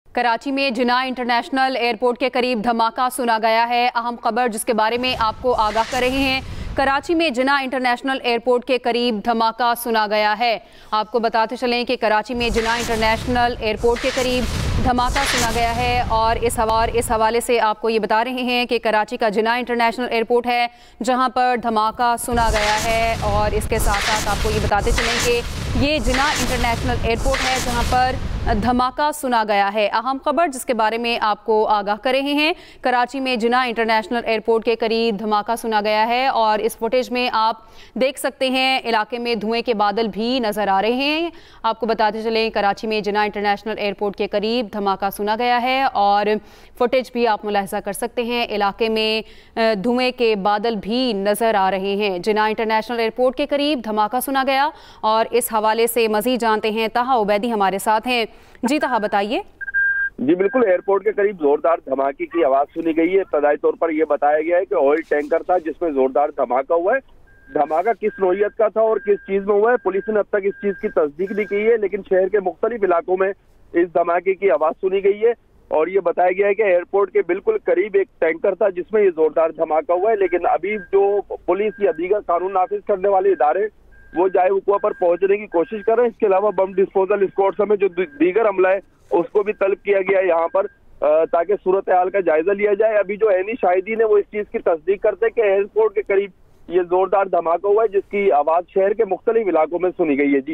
कराची में जिन्ना international airport के करीब धमाका सुना गया है। अहम खबर जिसके बारे में आपको आगाह कर रहे हैं। कराची में जिन्ना इंटरनेशनल एयरपोर्ट के करीब धमाका सुना गया है। आपको बताते चलें कि कराची में जिन्ना इंटरनेशनल एयरपोर्ट के करीब धमाका सुना गया है और इस हवाले से आपको ये बता रहे हैं कि कराची का जिन्ना इंटरनेशनल एयरपोर्ट है जहां पर धमाका सुना गया है। और इसके साथ साथ आपको ये बताते चलें कि ये जिन्ना इंटरनेशनल एयरपोर्ट है जहां पर धमाका सुना गया है। अहम खबर जिसके बारे में आपको आगाह कर रहे हैं। कराची में जिन्ना इंटरनेशनल एयरपोर्ट के करीब धमाका सुना गया है और इस फुटेज में आप देख सकते हैं इलाके में धुएं के बादल भी नजर आ रहे हैं। आपको बताते चलें कराची में जिन्ना इंटरनेशनल एयरपोर्ट के करीब धमाका सुना गया है और फुटेज भी आप मुलाहिजा कर सकते हैं। इलाके में धुएं के बादल भी नजर आ रहे हैं। जिन्ना इंटरनेशनल एयरपोर्ट के करीब धमाका सुना गया और इस हवाले से मजीद जानते हैं। ताहा उबैदी हमारे साथ हैं। जी ताहा, बताइए। जी बिल्कुल, एयरपोर्ट के करीब जोरदार धमाके की आवाज सुनी गई है। इब्तदाई तौर पर यह बताया गया है कि ऑयल टैंकर था जिसमें जोरदार धमाका हुआ है। धमाका किस नौइयत का था और किस चीज में हुआ है, पुलिस ने अब तक इस चीज की तस्दीक नहीं की है, लेकिन शहर के मुख्तलिफ इलाकों में इस धमाके की आवाज सुनी गई है। और ये बताया गया है कि एयरपोर्ट के बिल्कुल करीब एक टैंकर था जिसमें ये जोरदार धमाका हुआ है। लेकिन अभी जो पुलिस या दीगर कानून नाफिज करने वाले इदारे वो जाए वकुआ पर पहुंचने की कोशिश कर रहे हैं। इसके अलावा बम डिस्पोजल स्क्वाड समेत जो दीगर अमला है उसको भी तलब किया गया है यहाँ पर ताकि सूरत हाल का जायजा लिया जाए। अभी जो ऐनी शाहिदीन है वो इस चीज की तस्दीक करते हैं कि एयरपोर्ट के करीब ये जोरदार धमाका हुआ है जिसकी आवाज शहर के मुख्तलिफ इलाकों में सुनी गई है। जी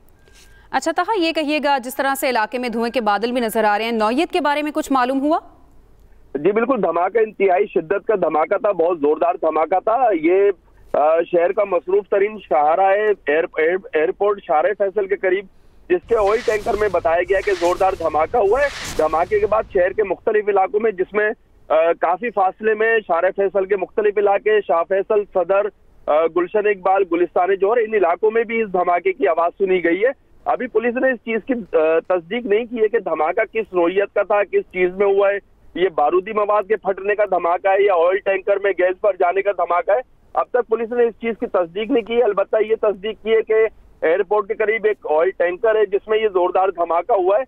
अच्छा ताहा, ये कहिएगा जिस तरह से इलाके में धुएं के बादल भी नजर आ रहे हैं, नौइयत के बारे में कुछ मालूम हुआ? जी बिल्कुल, धमाका इंतहाई शिद्दत का धमाका था, बहुत जोरदार धमाका था। ये शहर का मसरूफ तरीन शाहरा है एयरपोर्ट शाहरा फैसल के करीब, जिसके ऑयल टैंकर में बताया गया कि जोरदार धमाका हुआ है। धमाके के बाद शहर के मुख्तलिफ इलाकों में, जिसमें काफी फासले में शाहरा फैसल के मुख्तलिफ इलाके, शाह फैसल, सदर, गुलशन इकबाल, गुलिस्तान जोहर, इन इलाकों में भी इस धमाके की आवाज सुनी गई है। अभी पुलिस ने इस चीज की तस्दीक नहीं की है कि धमाका किस नौइयत का था, किस चीज में हुआ है। ये बारूदी मवाद के फटने का धमाका है या ऑयल टैंकर में गैस भर जाने का धमाका है, अब तक पुलिस ने इस चीज की तस्दीक नहीं की है। अलबत्ता ये तस्दीक की है कि एयरपोर्ट के करीब एक ऑयल टैंकर है जिसमें ये जोरदार धमाका हुआ है।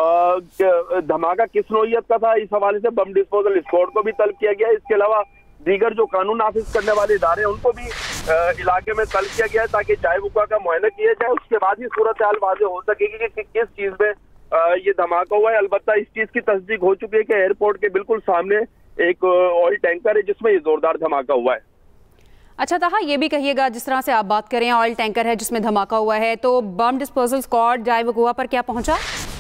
धमाका किस नौइयत का था, इस हवाले से बम डिस्पोजल स्क्वाड को भी तलब किया गया है। इसके अलावा दीगर जो कानून नाफिज करने वाले इदारे हैं उनको भी इलाके में तलब किया गया है ताकि जाए वकुआ का मुआयना किया जाए। उसके बाद ही सूरत हाल वाज़ेह हो सकेगी कि किस चीज में ये धमाका हुआ है। अलबत्ता इस चीज की तस्दीक हो चुकी है कि एयरपोर्ट के बिल्कुल सामने एक ऑयल टैंकर है जिसमें ये जोरदार धमाका हुआ है। अच्छा ताहा, ये भी कहिएगा जिस तरह से आप बात करें ऑयल टैंकर है जिसमें धमाका हुआ है, तो बम डिस्पोजल स्क्वाड जाए वकुआ पर क्या पहुंचा?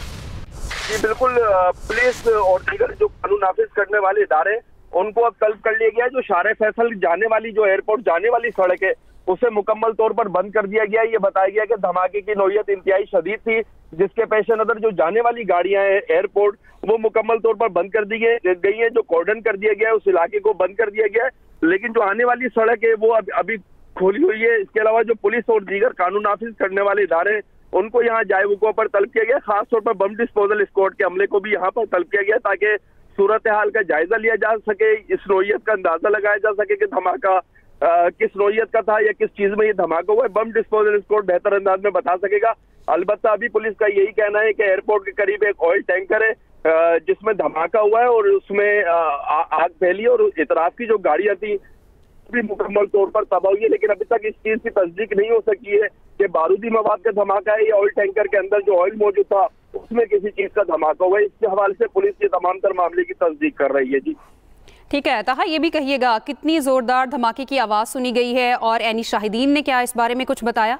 जी बिल्कुल, पुलिस और दीगर जो कानून नाफिज करने वाले इदारे उनको अब तलब कर लिया गया है। जो शाहरा फैसल जाने वाली, जो एयरपोर्ट जाने वाली सड़क है उसे मुकम्मल तौर पर बंद कर दिया गया है। ये बताया गया कि धमाके की नौइयत इंतहाई शदीद थी, जिसके पेश नजर जो जाने वाली गाड़ियां हैं एयरपोर्ट वो मुकम्मल तौर पर बंद कर दी गई है। जो कॉर्डन कर दिया गया है उस इलाके को बंद कर दिया गया है, लेकिन जो आने वाली सड़क है वो अभी खोली हुई है। इसके अलावा जो पुलिस और दीगर कानून नाफिज करने वाले इदारे उनको यहाँ जाए वकुआ पर तलब किया गया। खासतौर पर बम डिस्पोजल स्क्वाड के अमले को भी यहाँ पर तलब किया गया ताकि सूरत हाल का जायजा लिया जा सके, इस नौइयत का अंदाजा लगाया जा सके कि धमाका किस नौइयत का था या किस चीज में ये धमाका हुआ है। बम डिस्पोजल स्क्वाड बेहतर अंदाज में बता सकेगा। अलबत्ता अभी पुलिस का यही कहना है कि एयरपोर्ट के करीब एक ऑयल टैंकर है जिसमें धमाका हुआ है और उसमें आग फैली और इतराफ की जो गाड़ियां थी भी मुकम्मल तौर पर तबाह हुई है। लेकिन अभी तक इस चीज की तस्दीक नहीं हो सकी है कि बारूदी मवाद का धमाका है या ऑयल टैंकर के अंदर जो ऑयल मौजूद था उसमें किसी चीज का धमाका हुआ है। इसके हवाले से पुलिस ये तमाम तर मामले की तस्दीक कर रही है। जी ठीक है ताहा, ये भी कहिएगा कितनी जोरदार धमाके की आवाज सुनी गई है और ऐनी शाहिदीन ने क्या इस बारे में कुछ बताया?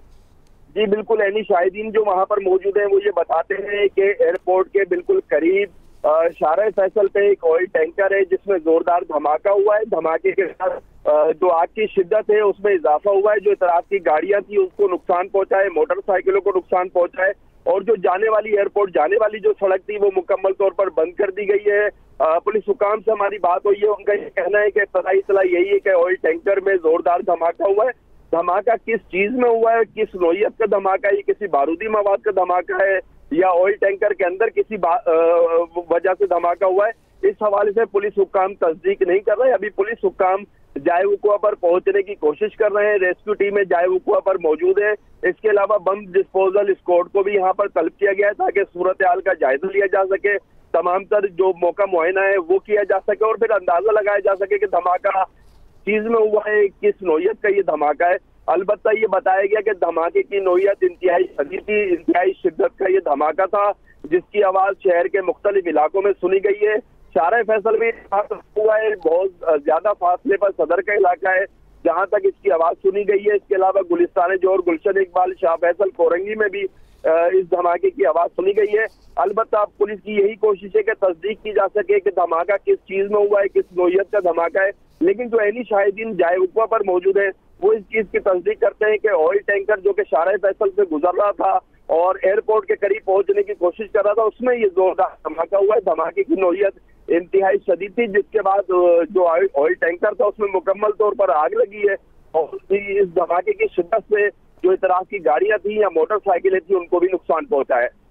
जी बिल्कुल, ऐनी शाहिदीन जो वहां पर मौजूद हैं वो ये बताते हैं कि एयरपोर्ट के बिल्कुल करीब शाहरा फैसल पे एक ऑयल टैंकर है जिसमें जोरदार धमाका हुआ है। धमाके के साथ जो आग की शिद्दत है उसमें इजाफा हुआ है। जो इतराफ की गाड़ियां थी उसको नुकसान पहुंचा है, मोटरसाइकिलों को नुकसान पहुंचा है और जो जाने वाली एयरपोर्ट जाने वाली जो सड़क थी वो मुकम्मल तौर पर बंद कर दी गई है। पुलिस हुकाम से हमारी बात हुई है, उनका ये कहना है कि इब्तदाई इत्तला यही है कि ऑयल टैंकर में जोरदार धमाका हुआ है। धमाका किस चीज में हुआ है, किस नौइयत का धमाका है, किसी बारूदी मवाद का धमाका है या ऑयल टैंकर के अंदर किसी वजह से धमाका हुआ है, इस हवाले से पुलिस हुकाम तस्दीक नहीं कर रहे। अभी पुलिस हुकाम जाए वकुआ पर पहुंचने की कोशिश कर रहे हैं, रेस्क्यू टीमें जाए वकुआ पर मौजूद है। इसके अलावा बम डिस्पोजल स्क्वाड को भी यहाँ पर तलब किया गया है ताकि सूरत हाल का जायजा लिया जा सके। तमाम तर जो मौका मुआयना है वो किया जा सके और फिर अंदाजा लगाया जा सके कि धमाका चीज में हुआ है, किस नौयत का ये धमाका है। अलबत्ता ये बताया गया कि धमाके की नौयत इंतहाई शदीद थी, इंतहाई शिद्दत का ये धमाका था, जिसकी आवाज शहर के मुख्तलिफ इलाकों में सुनी गई है। शाह फैसल में हुआ है, बहुत ज्यादा फासले पर सदर का इलाका है जहां तक इसकी आवाज सुनी गई है। इसके अलावा गुलिस्तान जोर, गुलशन इकबाल, शाह फैसल, कोरंगी में भी इस धमाके की आवाज सुनी गई है। अलबत्ता अब पुलिस की यही कोशिश है कि तस्दीक की जा सके कि धमाका किस चीज में हुआ है, किस नौयत का धमाका है। लेकिन जो एनी शाहिदीन जाए वक़्फ़ा पर मौजूद है वो इस चीज की तस्दीक करते हैं कि ऑयल टैंकर जो कि शाह फैसल से गुजर रहा था और एयरपोर्ट के करीब पहुंचने की कोशिश कर रहा था, उसमें ये जोरदार धमाका हुआ है। धमाके की नौयत इंतहाई शदीद थी, जिसके बाद जो ऑयल टैंकर था उसमें मुकम्मल तौर पर आग लगी है और इस धमाके की शिद्दत से जो इतराफ की गाड़ियां थी या मोटरसाइकिलें थी उनको भी नुकसान पहुंचा है।